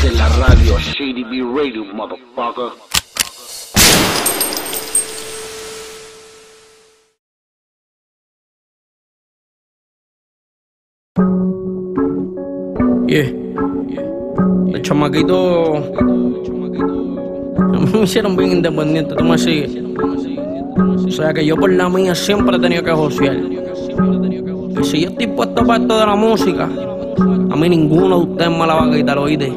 Esta es la radio, Shady B Radio, motherfucker. El chamaquito me hicieron bien independiente, tú me sigues. O sea que yo por la mía siempre he tenido que josear. Y si yo estoy puesto para esto de la música, a mí ninguno de ustedes me la va a quitar, ¿oíste?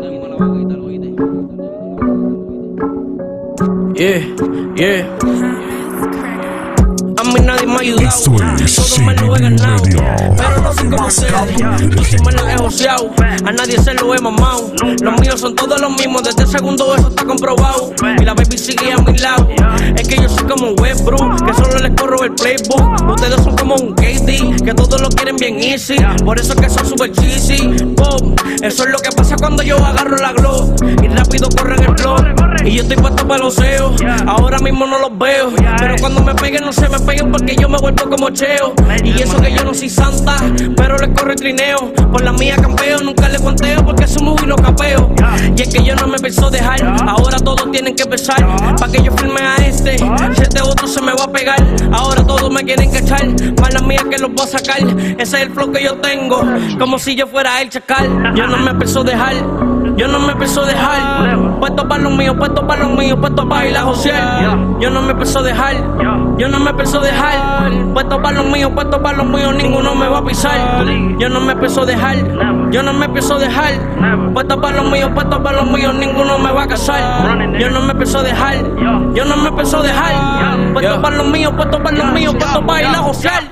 A mí nadie me ha ayudado, todos me lo he ganado, pero no soy como ustedes, yo sí me lo he joseado, a nadie se lo he mamado. Los míos son todos los mismos, desde el segundo eso está comprobado. Y la baby sigue a mi lado, es que yo soy como Westbrook, que solo les corro el playbook. Ustedes son como un KD, que todos lo quieren bien easy, por eso es que son super cheesy. Boom, eso es lo que pasa cuando yo agarro la glow y rápido corren el flow. Y yo estoy puesto para los seos, ahora mismo no los veo, pero cuando me peguen no se me peguen porque yo me vuelvo como Cheo. Y eso que yo no soy santa, pero les corro el trineo, por la mía campeo, nunca le conteo porque sumo y lo capeo. Y es que yo no me pienso dejar, ahora todos tienen que pesar, pa' que yo firme a este, si este otro se me va a pegar. Ahora todos me quieren cachar, mala mía que los voy a sacar, ese es el flow que yo tengo, como si yo fuera el chacal. Yo no me pienso dejar, yo no me pienso dejar, puesto para los míos, puesto para los míos, puesto para ir a josear. Yo no me pienso dejar, yo no me pienso dejar, puesto para los míos, ninguno me va a pisar. Yo no me pienso dejar, yo no me pienso dejar, puesto para los míos, ninguno me va a casar. Yo no me pienso dejar, yo no me pienso dejar, puesto para los míos, puesto para ir a josear.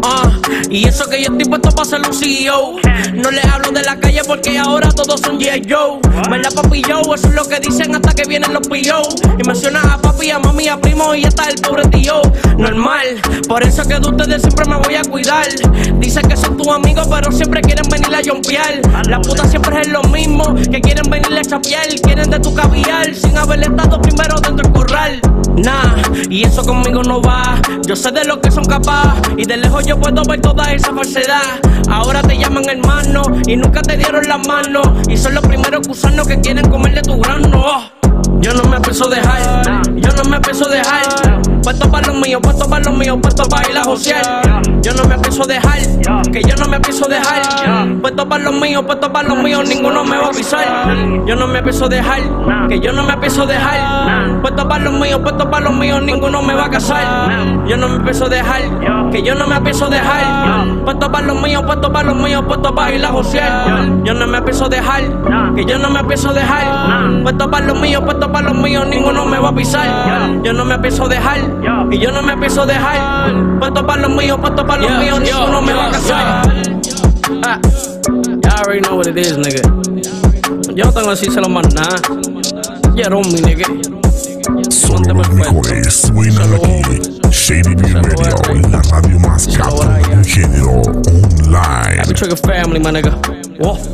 Y eso que yo estoy puesto para ser un CEO. No les hablo de la calle porque ahora todos son G.I. Joe. ¿Verdad, papi yo? Eso es lo que dicen hasta que vienen los P.O. Y mencionas a papi, a mami, a primo y hasta el pobre tío. Normal, por eso que de ustedes siempre me voy a cuidar. Dicen que son tus amigos pero siempre quieren venir a jompear. La puta siempre es lo mismo, que quieren venir a chapear. Quieren de tu caviar sin haber estado primero dentro del corral. Nah, y eso conmigo no va. Yo sé de lo que son capaz y de lejos yo puedo ver toda esa falsedad. Ahora te llaman hermano y nunca te dieron la mano, y son los primeros gusanos que quieren comer de tu grano. Yo no me pienso dejar, yo no me pienso dejar, puesto para los míos, puesto para ir a josear. Yo no me pienso dejar, que yo no me pienso dejar, puesto para los míos, ninguno me va a pisar. Yo no me pienso dejar, que yo no me pienso dejar, puesto para los míos, ninguno me va a casar. Yo no me pienso dejar, que yo no me pienso dejar, puesto para los míos, puesto para ir a josear. Yo no me pienso dejar, que yo no me pienso dejar, puesto para los míos, ninguno me va a pisar. Yo no me pienso dejar, y yo no me pienso dejar, puesto para los míos, ninguno me va a casar. Y'all already know what it is, nigga. Yo no tengo que decírselo más nada. Jerome, nigga. Solo los mejores suenan aquí. Shady B Radio, la radio más cabrón del género online. Happy Trigger Family, my nigga. Whoa.